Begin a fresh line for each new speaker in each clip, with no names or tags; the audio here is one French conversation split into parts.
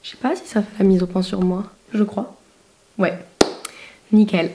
Je sais pas si ça fait la mise au point sur moi. Je crois. Ouais. Nickel.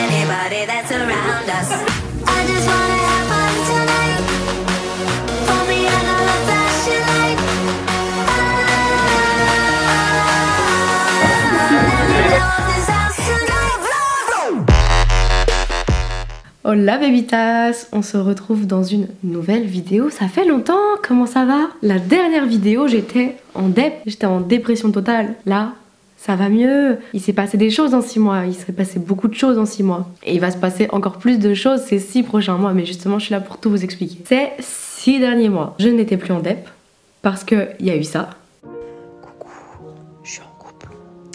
Hola babytas, on se retrouve dans une nouvelle vidéo. Ça fait longtemps, comment ça va? La dernière vidéo, j'étais en dépression totale. Là, ça va mieux. Il s'est passé des choses en 6 mois, il s'est passé beaucoup de choses en 6 mois. Et il va se passer encore plus de choses ces 6 prochains mois, mais justement je suis là pour tout vous expliquer. Ces 6 derniers mois, je n'étais plus en dep, parce qu'il y a eu ça. Coucou, je suis en couple.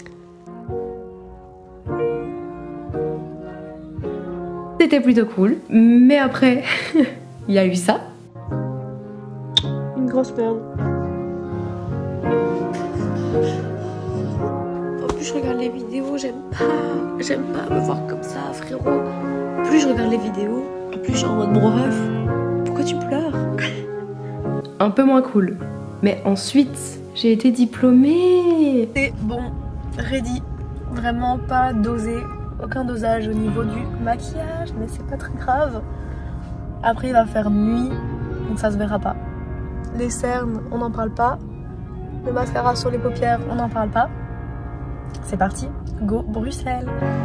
C'était plutôt cool, mais après, il y a eu ça. Une grosse merde. Plus je regarde les vidéos, j'aime pas me voir comme ça, frérot. Plus je regarde les vidéos, plus je suis en mode bref. Pourquoi tu pleures? Un peu moins cool. Mais ensuite, j'ai été diplômée. C'est bon, ready. Vraiment pas dosé. Aucun dosage au niveau du maquillage, mais c'est pas très grave. Après il va faire nuit, donc ça se verra pas. Les cernes, on n'en parle pas. Le mascara sur les paupières, on n'en parle pas. C'est parti, go Bruxelles.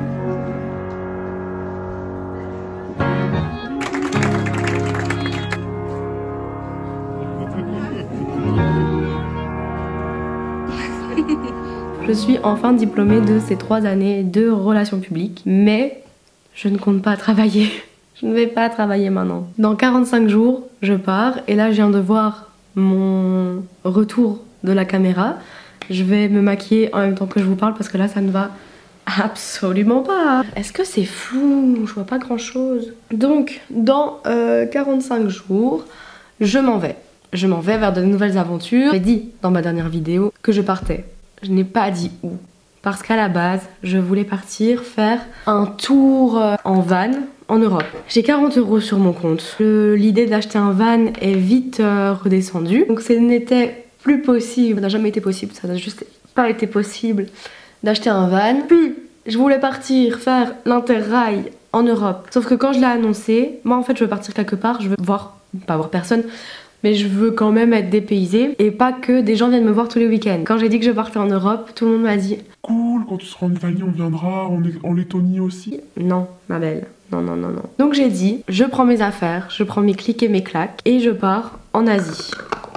Je suis enfin diplômée de ces 3 années de relations publiques, mais je ne compte pas travailler. Je ne vais pas travailler maintenant. Dans 45 jours, je pars et là je viens de voir mon retour de la caméra. Je vais me maquiller en même temps que je vous parle parce que là ça ne va absolument pas. Est-ce que c'est flou? Je vois pas grand chose. Donc dans 45 jours, je m'en vais. Je m'en vais vers de nouvelles aventures. J'ai dit dans ma dernière vidéo que je partais. Je n'ai pas dit où. Parce qu'à la base, je voulais partir faire un tour en van en Europe. J'ai 40 € sur mon compte. L'idée d'acheter un van est vite redescendue. Donc ce n'était plus possible, ça n'a jamais été possible, ça n'a juste pas été possible d'acheter un van. Puis je voulais partir faire l'interrail en Europe. Sauf que quand je l'ai annoncé, moi en fait je veux partir quelque part, je veux pas voir personne, mais je veux quand même être dépaysée et pas que des gens viennent me voir tous les week-ends. Quand j'ai dit que je partais en Europe, tout le monde m'a dit
cool, quand tu seras en Italie on viendra, en Lettonie aussi.
Non ma belle, non non non non. Donc j'ai dit, je prends mes affaires, je prends mes clics et mes claques et je pars en Asie.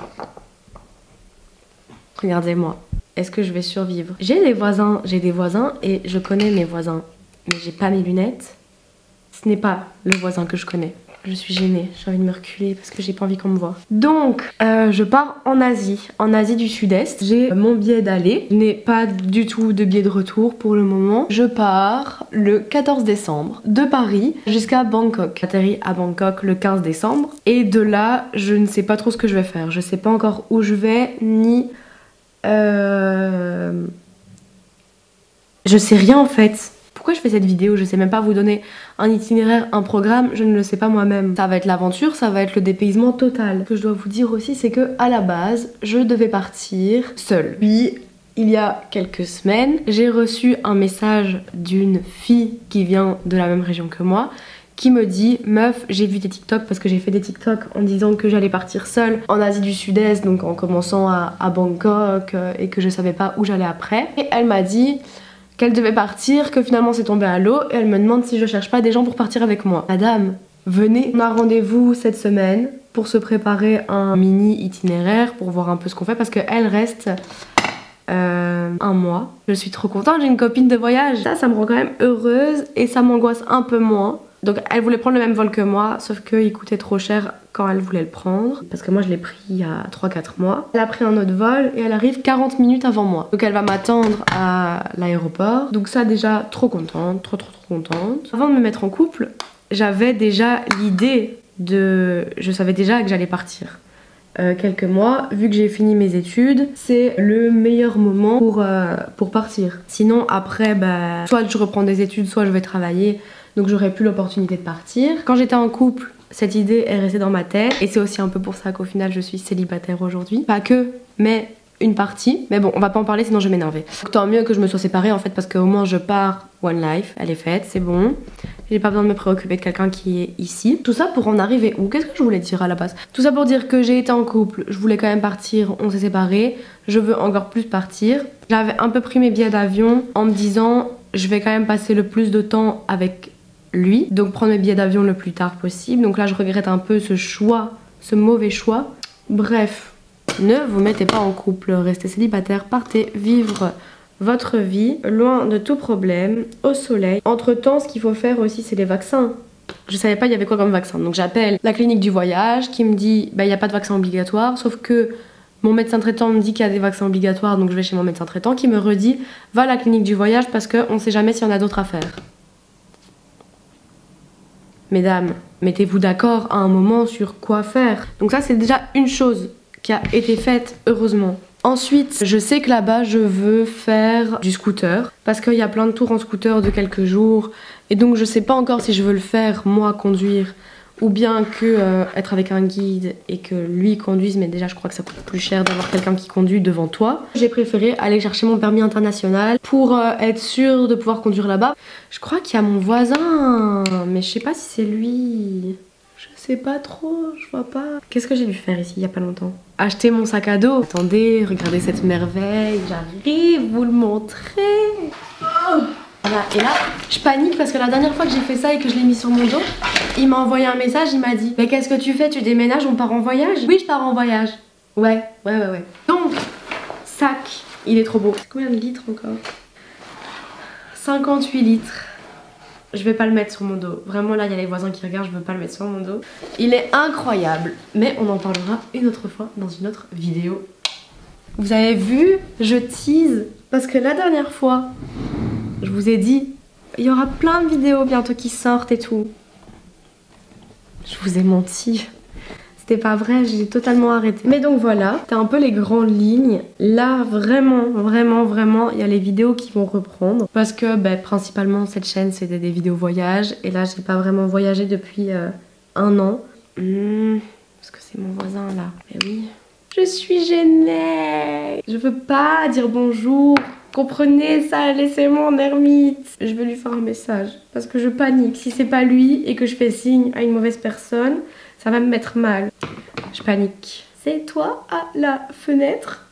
Regardez-moi, est-ce que je vais survivre? J'ai des voisins et je connais mes voisins, mais j'ai pas mes lunettes. Ce n'est pas le voisin que je connais. Je suis gênée, j'ai envie de me reculer parce que j'ai pas envie qu'on me voit. Donc, je pars en Asie du Sud-Est. J'ai mon billet d'aller. Je n'ai pas du tout de billet de retour pour le moment. Je pars le 14 décembre de Paris jusqu'à Bangkok. J'atterris à Bangkok le 15 décembre. Et de là, je ne sais pas trop ce que je vais faire. Je sais pas encore où je vais, ni... Je sais rien en fait. Pourquoi je fais cette vidéo? Je sais même pas vous donner un itinéraire, un programme, je ne le sais pas moi-même. Ça va être l'aventure, ça va être le dépaysement total. Ce que je dois vous dire aussi, c'est que à la base, je devais partir seule. Puis, il y a quelques semaines, j'ai reçu un message d'une fille qui vient de la même région que moi, qui me dit meuf, j'ai vu tes TikTok parce que j'ai fait des TikTok en disant que j'allais partir seule en Asie du Sud-Est, donc en commençant à Bangkok et que je savais pas où j'allais après. Et elle m'a dit qu'elle devait partir, que finalement c'est tombé à l'eau et elle me demande si je cherche pas des gens pour partir avec moi. Madame, venez, on a rendez-vous cette semaine pour se préparer un mini itinéraire pour voir un peu ce qu'on fait parce qu'elle reste un mois. Je suis trop contente, j'ai une copine de voyage. Ça me rend quand même heureuse et ça m'angoisse un peu moins. Donc elle voulait prendre le même vol que moi, sauf qu'il coûtait trop cher quand elle voulait le prendre. Parce que moi je l'ai pris il y a 3-4 mois. Elle a pris un autre vol et elle arrive 40 minutes avant moi. Donc elle va m'attendre à l'aéroport. Donc ça déjà, trop contente, trop contente. Avant de me mettre en couple, j'avais déjà l'idée de... Je savais déjà que j'allais partir. Quelques mois, vu que j'ai fini mes études, c'est le meilleur moment pour partir. Sinon après, bah, soit je reprends des études, soit je vais travailler. Donc j'aurais plus l'opportunité de partir. Quand j'étais en couple, cette idée est restée dans ma tête. Et c'est aussi un peu pour ça qu'au final je suis célibataire aujourd'hui. Pas que, mais une partie, mais bon, on va pas en parler sinon je vais m'énerver. Tant mieux que je me sois séparée en fait, parce qu'au moins je pars one life, elle est faite, c'est bon. J'ai pas besoin de me préoccuper de quelqu'un qui est ici. Tout ça pour en arriver où? Qu'est-ce que je voulais dire à la base? Tout ça pour dire que j'ai été en couple, je voulais quand même partir, on s'est séparés, je veux encore plus partir. J'avais un peu pris mes billets d'avion en me disant je vais quand même passer le plus de temps avec lui, donc prendre mes billets d'avion le plus tard possible. Donc là je regrette un peu ce choix, ce mauvais choix. Bref, ne vous mettez pas en couple, restez célibataire, partez vivre votre vie, loin de tout problème, au soleil. Entre temps, ce qu'il faut faire aussi, c'est les vaccins. Je savais pas il y avait quoi comme vaccin, donc j'appelle la clinique du voyage qui me dit bah il n'y a pas de vaccin obligatoire, sauf que mon médecin traitant me dit qu'il y a des vaccins obligatoires, donc je vais chez mon médecin traitant qui me redit va à la clinique du voyage parce qu'on sait jamais s'il y en a d'autres à faire. Mesdames, mettez-vous d'accord à un moment sur quoi faire. Donc ça c'est déjà une chose qui a été faite, heureusement. Ensuite, je sais que là-bas je veux faire du scooter parce qu'il y a plein de tours en scooter de quelques jours et donc je sais pas encore si je veux le faire moi conduire ou bien que être avec un guide et que lui conduise, mais déjà je crois que ça coûte plus cher d'avoir quelqu'un qui conduit devant toi. J'ai préféré aller chercher mon permis international pour être sûre de pouvoir conduire là-bas. Je crois qu'il y a mon voisin, mais je sais pas si c'est lui. Je sais pas trop, je vois pas. Qu'est-ce que j'ai dû faire ici il y a pas longtemps? Acheter mon sac à dos. Attendez, regardez cette merveille, j'arrive vous le montrer. Oh, voilà. Et là, je panique parce que la dernière fois que j'ai fait ça et que je l'ai mis sur mon dos, il m'a envoyé un message, il m'a dit mais qu'est-ce que tu fais? Tu déménages, on part en voyage? Oui, je pars en voyage. Ouais. Donc, sac, il est trop beau. C'est combien de litres encore? 58 litres. Je vais pas le mettre sur mon dos. Vraiment là, il y a les voisins qui regardent, je veux pas le mettre sur mon dos. Il est incroyable, mais on en parlera une autre fois dans une autre vidéo. Vous avez vu, je tease parce que la dernière fois, je vous ai dit, il y aura plein de vidéos bientôt qui sortent et tout. Je vous ai menti. C'était pas vrai, j'ai totalement arrêté. Mais donc voilà, c'était un peu les grandes lignes. Là, vraiment, il y a les vidéos qui vont reprendre. Parce que principalement, cette chaîne, c'était des vidéos voyage. Et là, j'ai pas vraiment voyagé depuis 1 an. Parce que c'est mon voisin là. Mais oui. Je suis gênée. Je veux pas dire bonjour. Comprenez ça, laissez-moi en ermite. Je vais lui faire un message. Parce que je panique. Si c'est pas lui et que je fais signe à une mauvaise personne, ça va me mettre mal. Je panique. C'est toi à la fenêtre?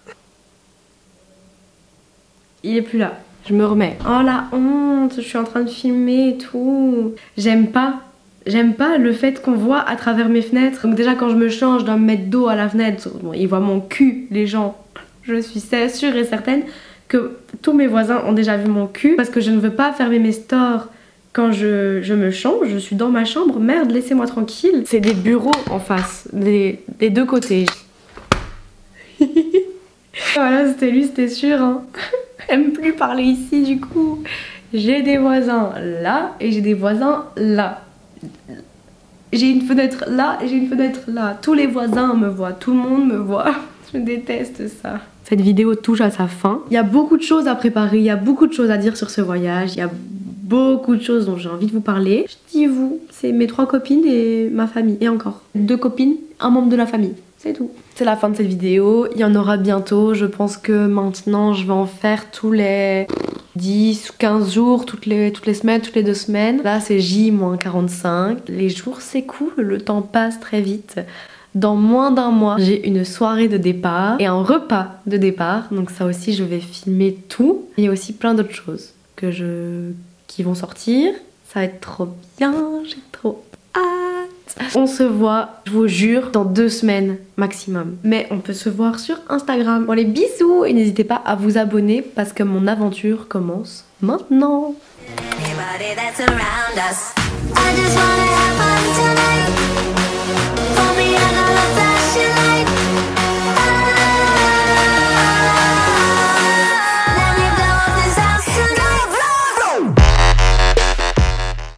Il est plus là. Je me remets. Oh la honte, je suis en train de filmer et tout. J'aime pas le fait qu'on voit à travers mes fenêtres. Donc déjà quand je me change, je dois me mettre dos à la fenêtre. Bon, ils voient mon cul, les gens. Je suis sûre et certaine que tous mes voisins ont déjà vu mon cul. Parce que je ne veux pas fermer mes stores quand je me change, je suis dans ma chambre, merde, laissez-moi tranquille. C'est des bureaux en face, des deux côtés. Voilà, c'était lui, c'était sûr. Hein. J'aime plus parler ici du coup. J'ai des voisins là et j'ai des voisins là. J'ai une fenêtre là et j'ai une fenêtre là. Tous les voisins me voient, tout le monde me voit. Je déteste ça. Cette vidéo touche à sa fin. Il y a beaucoup de choses à préparer, il y a beaucoup de choses à dire sur ce voyage. Il y a beaucoup de choses dont j'ai envie de vous parler. Je dis vous, c'est mes 3 copines et ma famille. Et encore 2 copines, un membre de la famille. C'est tout. C'est la fin de cette vidéo. Il y en aura bientôt. Je pense que maintenant je vais en faire tous les 10 ou 15 jours, toutes les semaines, toutes les 2 semaines. Là c'est J-45. Les jours s'écoulent, le temps passe très vite. Dans moins d'1 mois, j'ai une soirée de départ et un repas de départ. Donc ça aussi, je vais filmer tout. Il y a aussi plein d'autres choses qui vont sortir. Ça va être trop bien, j'ai trop hâte. On se voit, je vous jure, dans 2 semaines maximum. Mais on peut se voir sur Instagram. Bon, les bisous et n'hésitez pas à vous abonner parce que mon aventure commence maintenant.